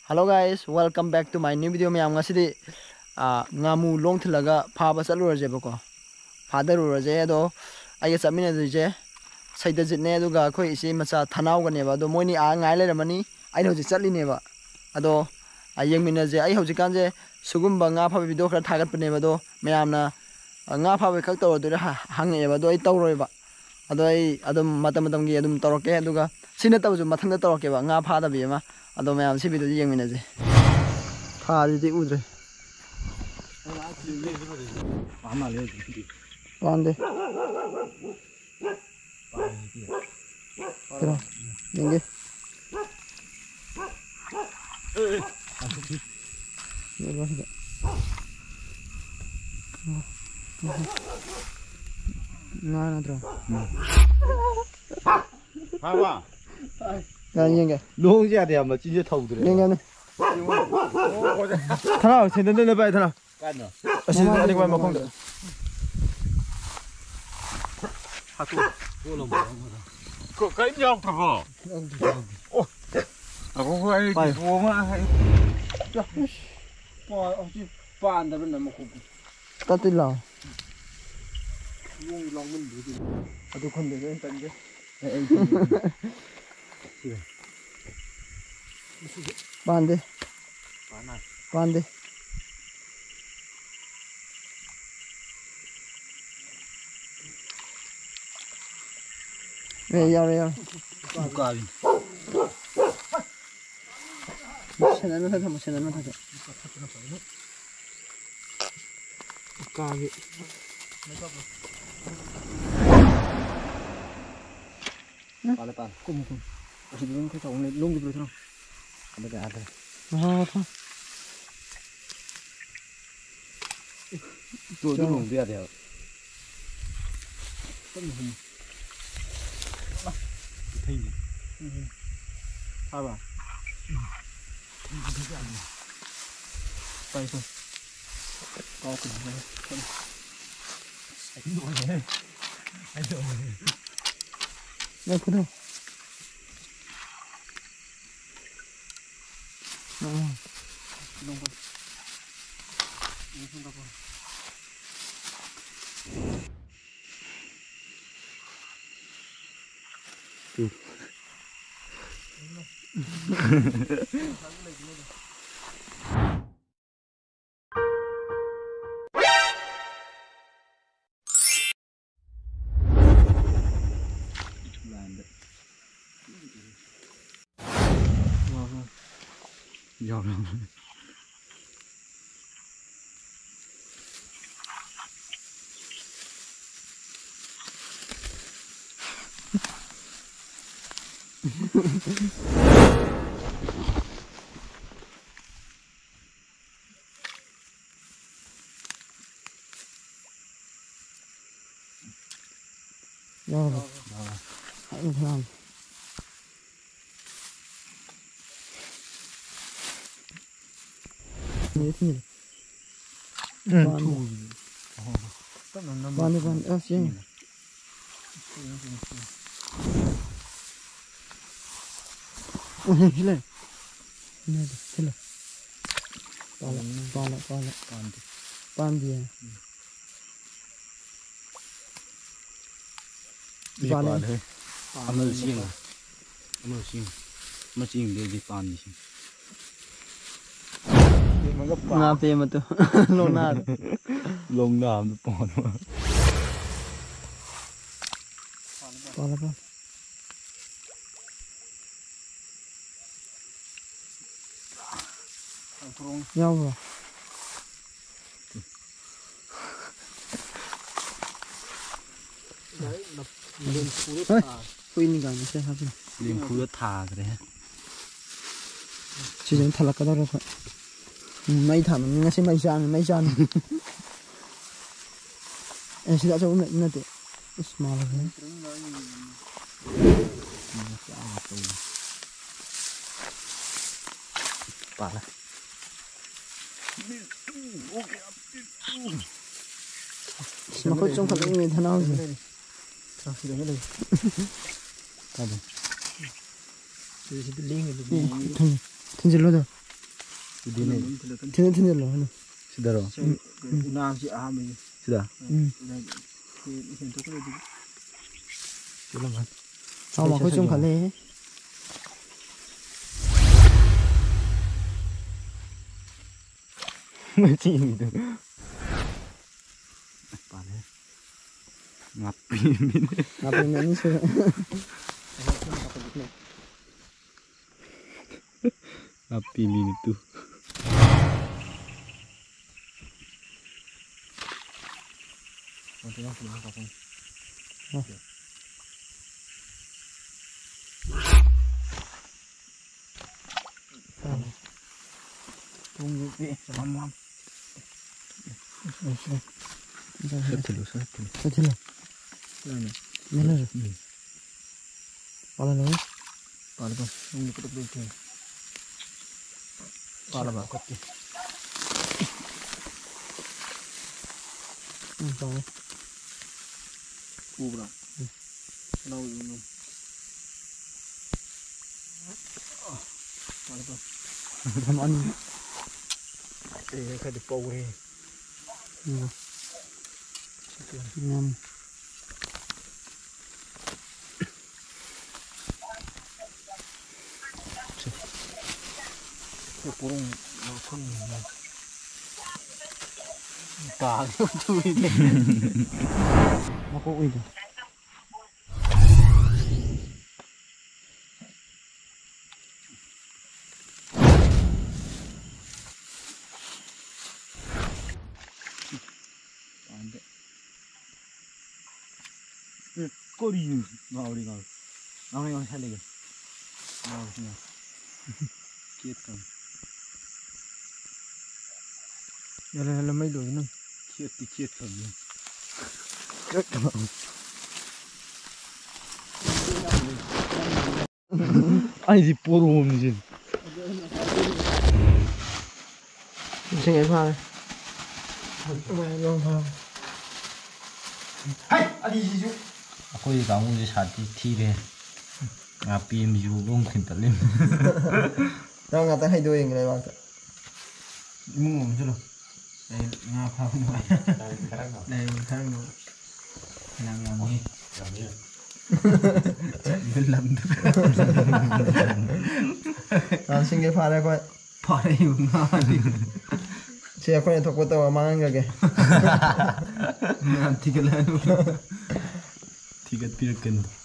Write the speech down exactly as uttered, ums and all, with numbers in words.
Hello guys, welcome back to my new video. Mayam ngasidi ngamu long thilaga phaba chaluraje bako. Father uraje do ai chamina duje saida jitne aduga khoi isi macha thanau ga neba do moini a ngai le ramani ai hoji chatli neba ado ayengmina je ai hoji kan je sugumba nga phabi video khara thagat paneba do mayamna nga phabi khak tawr do hangeba do ai tawroiba ado ai adum matam matam gi adum tawroke aduga sina tawju mathang da tawroke ba nga phada bi ma ado mayam si video yengmina je phadi di udre Pande. Terus, ini. Nah, nah terus. Phaba. Cái gì kìa? Luôn ra thì mà chỉ thầu được. Nghe nghe này. Thằng nào xin đến đây vậy thằng nào? Cái nào? Xin đi qua mà không được. Có cái nhau thật hả? Ồ, à có cái gì mà hay? Bỏ ông chỉ bàn đó bên này mà không. Ta tin là. Luôn lòng mình được. À tôi không được anh tận chứ. Bàn đi. Bán này. Bàn đi. Về nhau đây. Không cần. Sen nó thật mà sen nó thật. Cà vậy. Bán bán. Cùng cùng. Chỉ muốn cái chồng này lung được rồi không? Không biết ăn thôi. Ờ thôi. Tôi cũng không biết được. Phaba. Tay thôi. Có cùng này. Anh nói này. Anh nói này. Đây cứ đâu. Ờ. Lung vào. Lung vào. Ừ. Giọt lắm. Rồi. Hãy làm. Như thế này. Ừ. Van đi van, ơ xin. Ôi thế này. Này thế này. Ba lại, ba lại, ba lại. Bán đi. Ban gì? Đi bán thôi. Ăn được xin à? Ăn được xin. Mà xin để đi bán đi. Nga pe mà tu lông na Lông nam nó bỏ nó. bỏ là bỏ nhau rồi Đấy là lên khu đất thả. phui ni gan sẽ hấp này Lên khu đất thả cái đấy. chỉ đến thật là cái đó rồi mấy thằng nó sẽ mấy gian mấy gian em sẽ đã cho mẹ nó được small rồi Bà là. mà có trong thật người thế nào rồi Sao thì đấy đây. Cái gì? Thì thì liên thân thân gì luôn rồi Udine. Thina thina lo hano. Sidaro. Unang si ahami. Sida. Hmm. Hiện tôi có được. Sila man. Sao mà khối chung khale. Mới chỉ được. Pane. Ngapi min. Ngapi min sih. Ngapi min itu. Nanti langsung angkat kan. Tunggu pi sama mam. Satu satu. Satu lah. Mana? Mana? Pala lagi. Pala bang. Tunggu kita beli. Pala bang. Kopi. Hmm, tahu. Ubra. Nau ini. Pala bang. Sama ani. Eh, kan di power. Iya. Ngamu. Cái purung nó không cả cái chui đi Nó có uy. 꼬리 나 우리가 나무가 살리게 아 그냥 kiệt Đây là là mấy đuổi nữa. kiệt thì kiệt cầm Rất cảm ơn. Ai gì bố rùm gì. Xin em pha. Mày luôn pha. Hay, anh đi gì chú? Aku kamu di sati thile. Ngapi miju bung kintalim. Đâu ngata hay đuổi người này bạn. Mua ngủ chưa được đây ngà phao ngoài Đây khang ngọc. đây khang ngọc là ngà mì Làm gì? mình làm được À, xin cái pha đây coi. pha đây dùng ngon đi Chị coi này thuộc của tao mang ra kìa. làm thì cái này Tiga pirken.